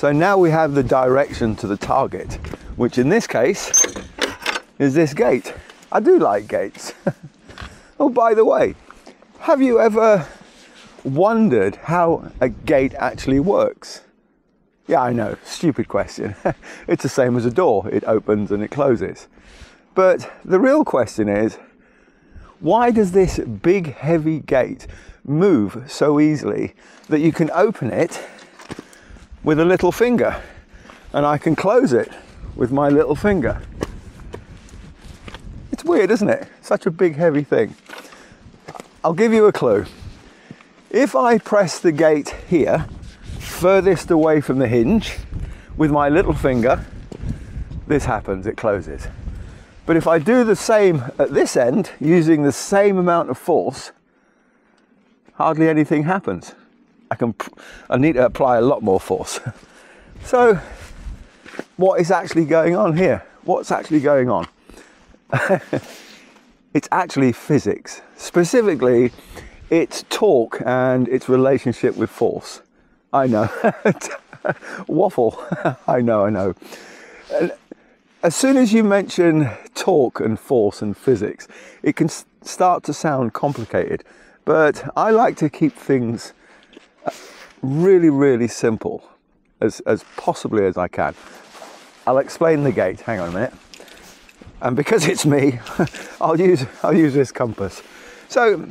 So now we have the direction to the target, which in this case is this gate. I do like gates. Oh, by the way, have you ever wondered how a gate actually works? Yeah, I know, stupid question. It's the same as a door. It opens and it closes. But the real question is, why does this big heavy gate move so easily that you can open it with a little finger and I can close it with my little finger? It's weird, isn't it? Such a big heavy thing. I'll give you a clue. If I press the gate here, furthest away from the hinge, with my little finger, this happens, it closes. But if I do the same at this end, using the same amount of force, hardly anything happens. I need to apply a lot more force. So, what is actually going on here? What's actually going on? It's actually physics. Specifically, it's torque and its relationship with force. I know. Waffle. I know. As soon as you mention torque and force and physics, it can start to sound complicated. But I like to keep things really, really simple, as possibly as I can. I'll explain the gate. Hang on a minute. And because it's me, I'll use this compass. So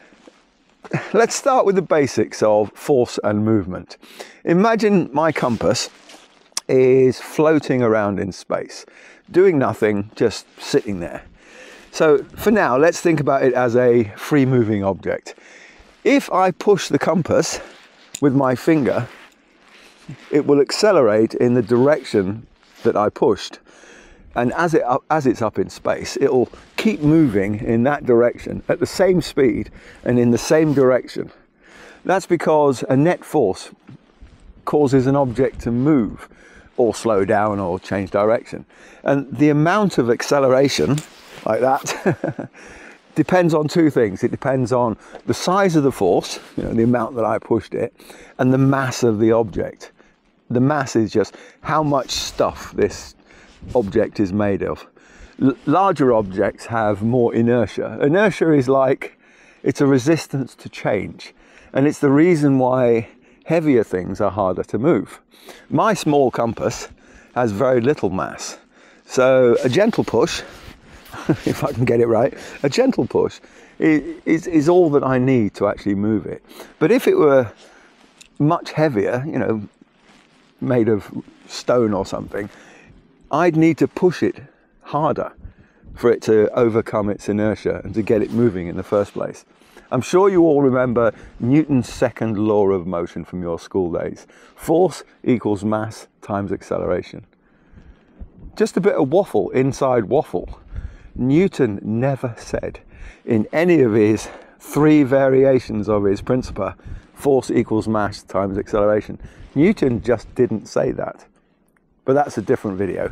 let's start with the basics of force and movement. Imagine my compass is floating around in space, doing nothing, just sitting there. So for now, let's think about it as a free moving object. If I push the compass with my finger, it will accelerate in the direction that I pushed. And as it's up in space, it'll keep moving in that direction at the same speed and in the same direction. That's because a net force causes an object to move or slow down or change direction. And the amount of acceleration, like that, depends on two things. It depends on the size of the force, the amount that I pushed it, and the mass of the object. The mass is just how much stuff this object is made of. Larger objects have more inertia. Inertia is like, it's a resistance to change, and it's the reason why heavier things are harder to move. My small compass has very little mass, so a gentle push, if I can get it right, a gentle push is all that I need to actually move it. But if it were much heavier, made of stone or something, I'd need to push it harder for it to overcome its inertia and to get it moving in the first place. I'm sure you all remember Newton's second law of motion from your school days. Force equals mass times acceleration. Just a bit of waffle inside waffle. Newton never said in any of his 3 variations of his principle, force equals mass times acceleration. Newton just didn't say that. But that's a different video.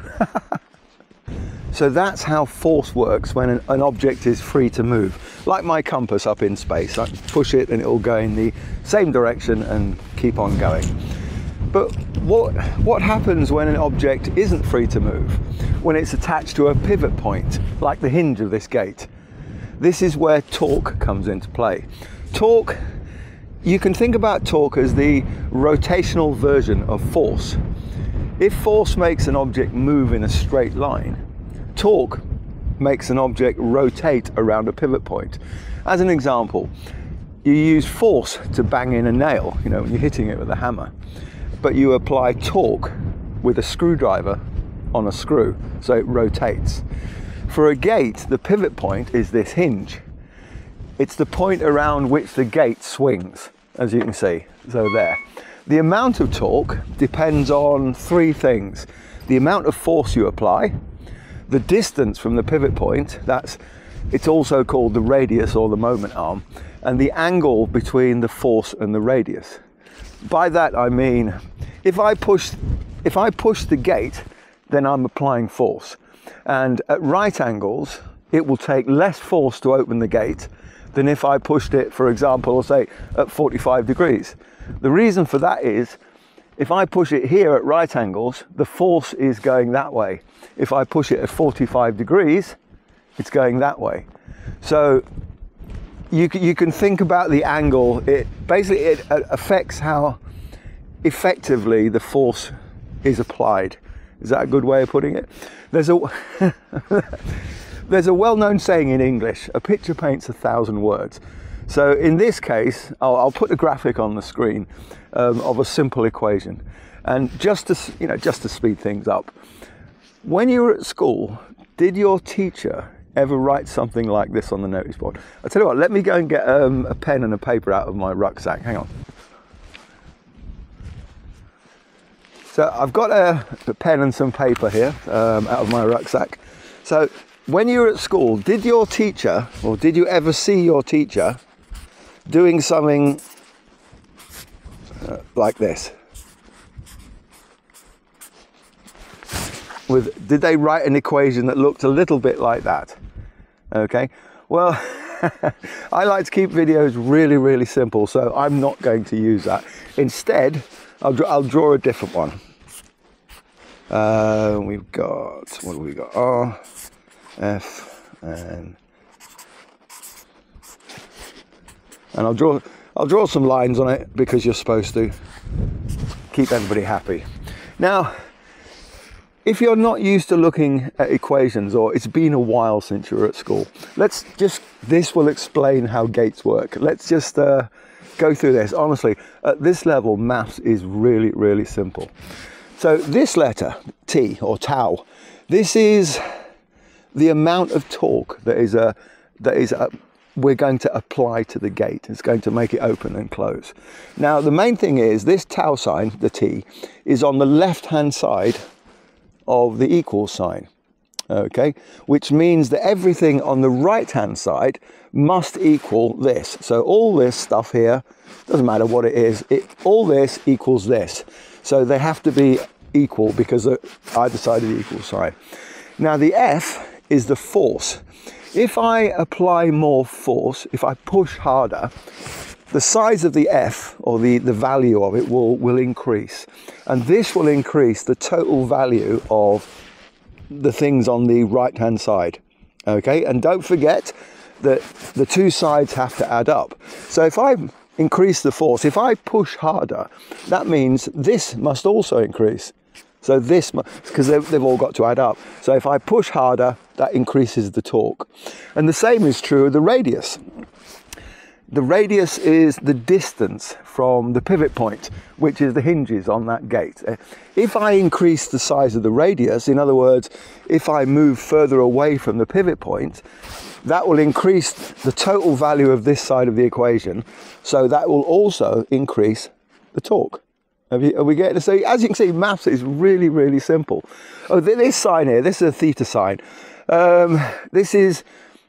So that's how force works when an object is free to move. Like my compass up in space, I can push it and it will go in the same direction and keep on going. But what happens when an object isn't free to move? When it's attached to a pivot point, like the hinge of this gate. This is where torque comes into play. Torque, you can think about torque as the rotational version of force. If force makes an object move in a straight line, torque makes an object rotate around a pivot point. As an example, you use force to bang in a nail, when you're hitting it with a hammer, but you apply torque with a screwdriver on a screw, so it rotates. For a gate, the pivot point is this hinge. It's the point around which the gate swings, as you can see, so there. The amount of torque depends on 3 things. The amount of force you apply, the distance from the pivot point, it's also called the radius or the moment arm, and the angle between the force and the radius. By that I mean, if I push the gate, then I'm applying force. And at right angles, it will take less force to open the gate than if I pushed it, for example, say at 45 degrees. The reason for that is, If I push it here at right angles, the force is going that way. If I push it at 45 degrees, it's going that way. So you can think about the angle. It affects how effectively the force is applied. Is that a good way of putting it? There's a there's a well-known saying in English: a picture paints 1,000 words. So in this case, I'll put a graphic on the screen of a simple equation, and just to speed things up. When you were at school, did your teacher ever write something like this on the notice board? I'll tell you what, let me go and get a pen and a paper out of my rucksack. Hang on. So I've got a pen and some paper here out of my rucksack. So when you were at school, did your teacher, or did you ever see your teacher doing something like this? Did they write an equation that looked a little bit like that? Okay, well, I like to keep videos really, really simple, so I'm not going to use that. Instead, I'll draw a different one. We've got, what have we got? R, F, and I'll draw some lines on it because you're supposed to keep everybody happy. Now, if you're not used to looking at equations, or it's been a while since you were at school, this will explain how gates work. Let's just go through this. Honestly, at this level, maths is really, really simple. So this letter, T or tau, this is the amount of torque we're going to apply to the gate. It's going to make it open and close. Now, the main thing is this tau sign, the T, is on the left-hand side of the equal sign, okay? Which means that everything on the right-hand side must equal this. So all this stuff here, doesn't matter what it is, all this equals this. So they have to be equal because of either side of the equal sign. Now the F is the force. If I apply more force, if I push harder, the size of the F, or the value of it, will increase. And this will increase the total value of the things on the right-hand side. Okay, and don't forget that the two sides have to add up. So if I increase the force, if I push harder, that means this must also increase. So this, because they've all got to add up. So if I push harder, that increases the torque. And the same is true of the radius. The radius is the distance from the pivot point, which is the hinges on that gate. If I increase the size of the radius, in other words, if I move further away from the pivot point, that will increase the total value of this side of the equation. So that will also increase the torque. Are we getting to see? As you can see, maths is really, really simple. Oh, this sign here, this is a theta sign. It's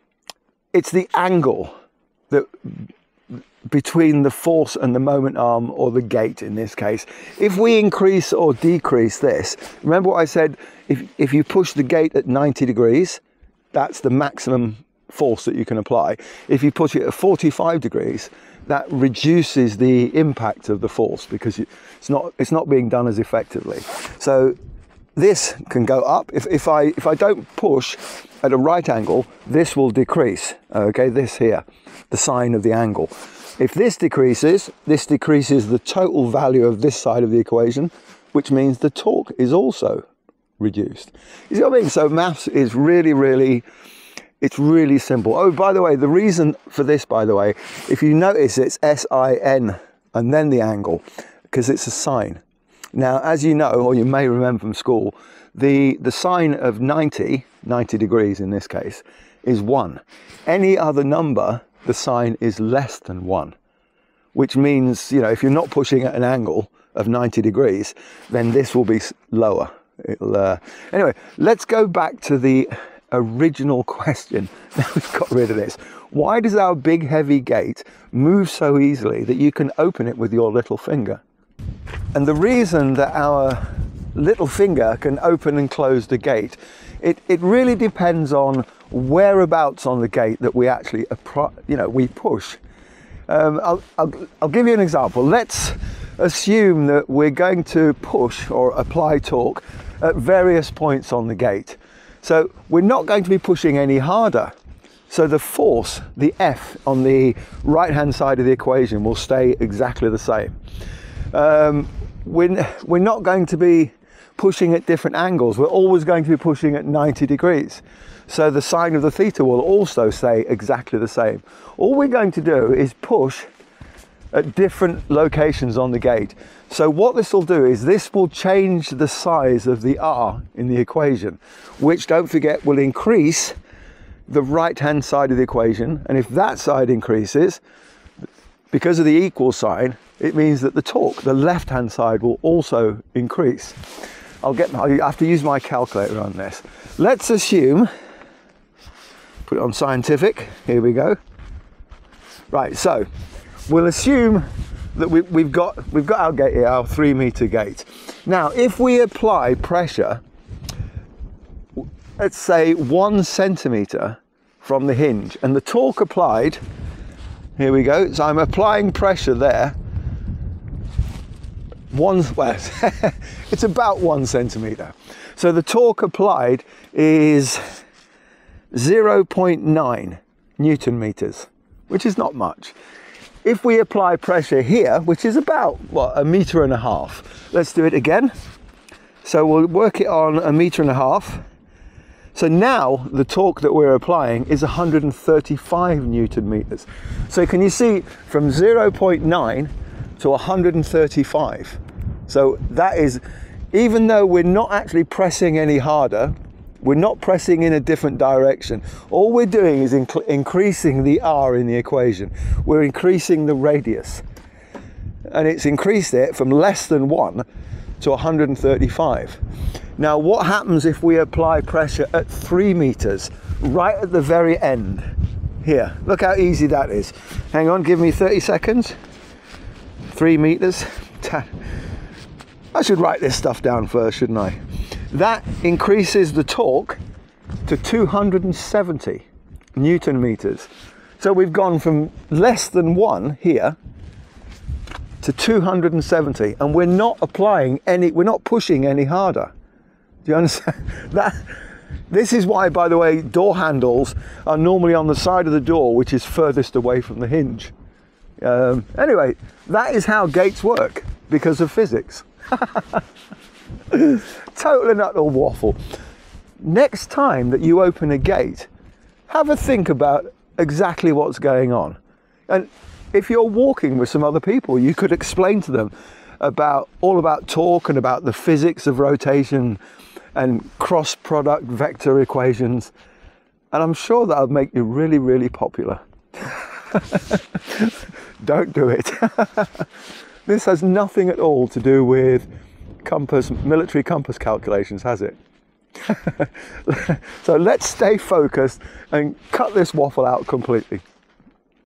the angle that between the force and the moment arm, or the gate in this case. If we increase or decrease this, remember what I said, if you push the gate at 90 degrees, that's the maximum force that you can apply. If you push it at 45 degrees, that reduces the impact of the force because it's not being done as effectively. So this can go up. If I don't push at a right angle, this will decrease. Okay, this here, the sign of the angle. If this decreases the total value of this side of the equation, which means the torque is also reduced. You see what I mean? So maths is really, really, it's really simple. Oh, by the way, the reason for this, by the way, if you notice, it's S-I-N and then the angle, because it's a sine. Now, as you know, or you may remember from school, the sine of 90 degrees in this case, is 1. Any other number, the sine is less than 1, which means, you know, if you're not pushing at an angle of 90 degrees, then this will be lower. Anyway, let's go back to the original question. Now we've got rid of this. Why does our big heavy gate move so easily that you can open it with your little finger? And the reason that our little finger can open and close the gate, it really depends on whereabouts on the gate that we actually we push. I'll give you an example. Let's assume that we're going to push or apply torque at various points on the gate. So we're not going to be pushing any harder. So the force, the F on the right hand side of the equation, will stay exactly the same. We're not going to be pushing at different angles. We're always going to be pushing at 90 degrees. So the sine of the theta will also stay exactly the same. All we're going to do is push at different locations on the gate. So what this will do is this will change the size of the R in the equation, which, don't forget, will increase the right hand side of the equation. And if that side increases, because of the equal sign, it means that the torque, the left hand side, will also increase. I have to use my calculator on this. Let's assume, put it on scientific, here we go. Right, so we'll assume that we've got our gate here, our 3 meter gate. Now, if we apply pressure, let's say 1 centimeter from the hinge, and the torque applied, here we go, so I'm applying pressure there. It's about 1 centimeter. So the torque applied is 0.9 Newton meters, which is not much. If we apply pressure here, which is about, what, 1.5 meters, let's do it again. So we'll work it on 1.5 meters. So now the torque that we're applying is 135 Newton meters. So can you see, from 0.9 to 135. So that is, even though we're not actually pressing any harder, we're not pressing in a different direction, all we're doing is increasing the R in the equation. We're increasing the radius, and it's increased it from less than 1 to 135. Now what happens if we apply pressure at 3 meters, right at the very end here? Look how easy that is. Hang on, give me 30 seconds. 3 meters. I should write this stuff down first, shouldn't I? That increases the torque to 270 Newton meters. So we've gone from less than 1 here to 270, and we're not applying any, we're not pushing any harder. Do you understand that? This is why, by the way, door handles are normally on the side of the door which is furthest away from the hinge. Anyway, that is how gates work, because of physics. Total and utter waffle. Next time that you open a gate, have a think about exactly what's going on. And if you're walking with some other people, you could explain to them all about torque and about the physics of rotation and cross product vector equations. And I'm sure that'll make you really, really popular. Don't do it. This has nothing at all to do with military compass calculations, has it? So let's stay focused and cut this waffle out completely.